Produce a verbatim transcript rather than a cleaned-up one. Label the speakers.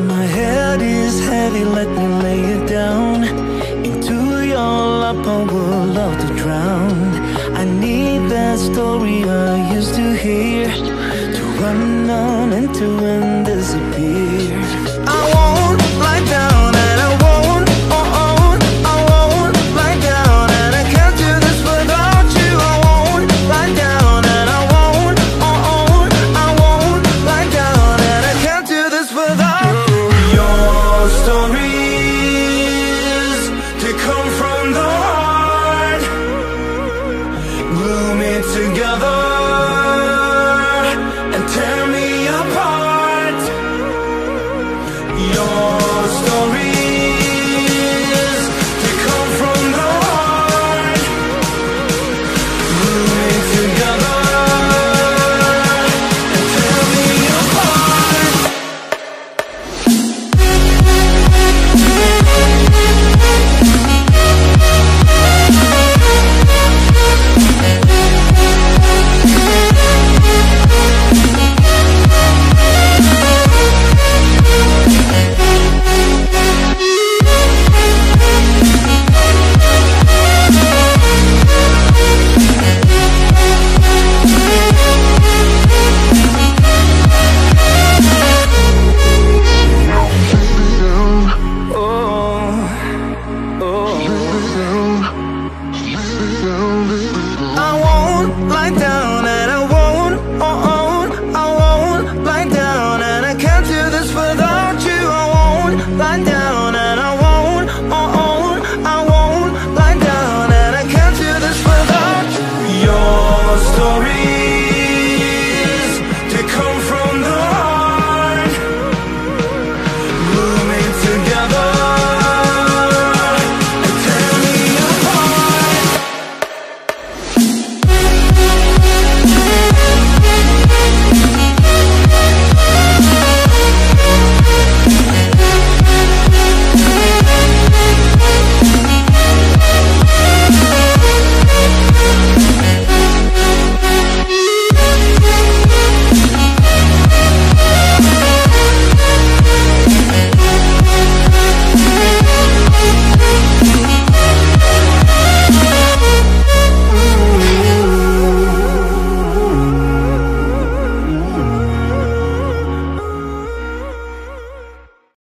Speaker 1: My head is heavy, let me lay it down. Into your lap I would love to drown. I need that story I used to hear, to run on and to and disappear. I won't lie down and I won't, oh oh, I won't lie down, and I can't do this without you. I won't lie down and I won't, oh oh, I won't lie down, and I can't do this without you. Your stories, they come from the heart, glue me together and tear me apart. Your